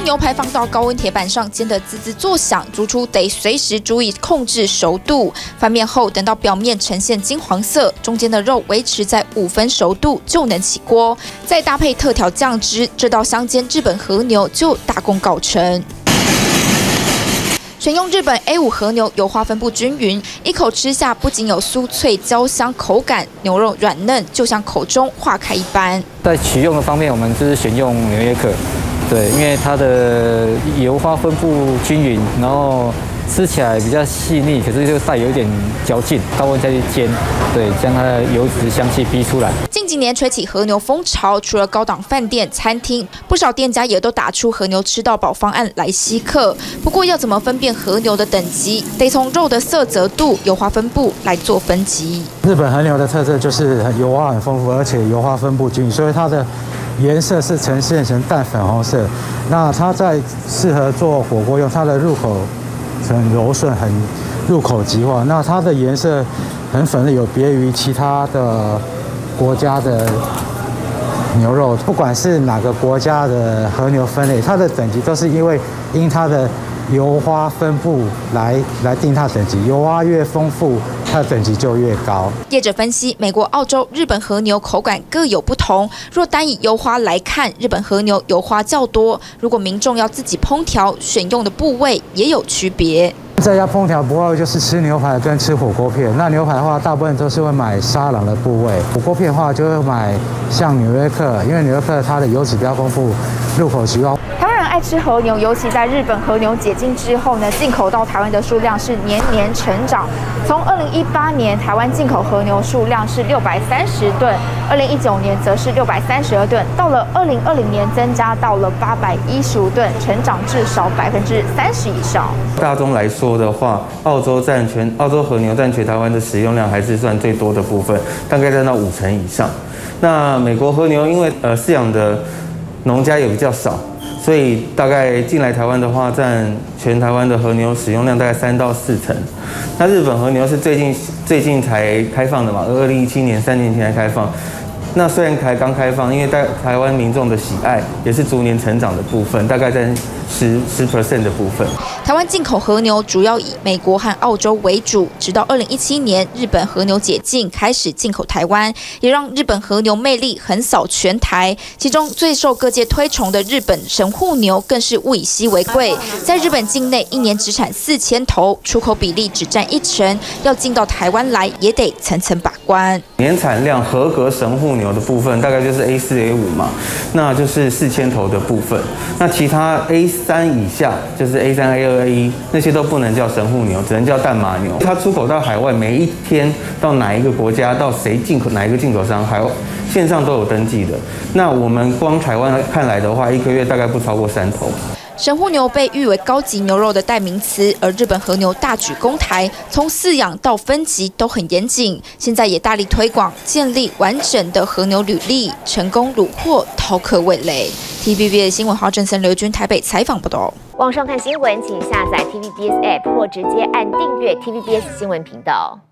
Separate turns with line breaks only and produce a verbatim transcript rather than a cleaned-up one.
牛排放到高温铁板上，煎得滋滋作响，煮出得随时注意控制熟度。翻面后，等到表面呈现金黄色，中间的肉维持在五分熟度就能起锅。再搭配特调酱汁，这道香煎日本和牛就大功告成。 选用日本 A 五和牛，油花分布均匀，一口吃下不仅有酥脆焦香口感，牛肉软嫩，就像口中化开一般。
在取用的方面，我们就是选用纽约客，对，因为它的油花分布均匀，然后吃起来比较细腻，可是又带有一点嚼劲，高温下去煎，对，将它的油脂香气逼出来。
近几年吹起和牛风潮，除了高档饭店、餐厅，不少店家也都打出和牛吃到饱方案来吸客。不过，要怎么分辨和牛的等级，得从肉的色泽度、油花分布来做分级。
日本和牛的特色就是油花很丰富，而且油花分布均匀，所以它的颜色是呈现成淡粉红色。那它在适合做火锅用，它的入口很柔顺，很入口即化。那它的颜色很粉嫩，有别于其他的 国家的牛肉，不管是哪个国家的和牛分类，它的等级都是因为因它的油花分布来来定它等级，油花越丰富，它的等级就越高。
业者分析，美国、澳洲、日本和牛口感各有不同。若单以油花来看，日本和牛油花较多。如果民众要自己烹调，选用的部位也有区别。
在家烹调不外就是吃牛排跟吃火锅片。那牛排的话，大部分都是会买沙朗的部位；火锅片的话，就会买像纽约客，因为纽约客它的油脂比较丰富，入口即化。台湾人爱吃和牛，尤其在日本和牛解禁之后呢，进口到台湾的数量是年年成长。从二零一八年台湾进口和牛数量是六百三十吨，二零一九年则是六百三十二吨，到了二零二零年增加到了八百一十五吨，成长至少百分之三十以上。
大宗来说 说的话，澳洲占全澳洲和牛占全台湾的使用量还是算最多的部分，大概占到五成以上。那美国和牛因为呃饲养的农家也比较少，所以大概进来台湾的话，占全台湾的和牛使用量大概三到四成。那日本和牛是最近最近才开放的嘛，二零一七年三年前才开放。 那虽然才刚开放，因为台台湾民众的喜爱也是逐年成长的部分，大概在十十 percent 的部分。
台湾进口和牛主要以美国和澳洲为主，直到二零一七年日本和牛解禁，开始进口台湾，也让日本和牛魅力横扫全台。其中最受各界推崇的日本神户牛，更是物以稀为贵，在日本境内一年只产四千头，出口比例只占一成，要进到台湾来也得层层把关。
年产量合格神户牛 的部分大概就是 A 四 A 五嘛，那就是四千头的部分。那其他 A 三以下就是 A 三、A 二、A 一那些都不能叫神户牛，只能叫淡马牛。它出口到海外，每一天到哪一个国家，到谁进口哪一个进口商，海外线上都有登记的。那我们光台湾看来的话，一个月大概不超过三头。
神户牛被誉为高级牛肉的代名词，而日本和牛大举攻台，从饲养到分级都很严谨。现在也大力推广，建立完整的和牛履历，成功虏获饕客味蕾。T V B S 新闻华郑森、刘军台北采访报道。
网上看新闻，请下载 T V B S App 或直接按订阅 T V B S 新闻频道。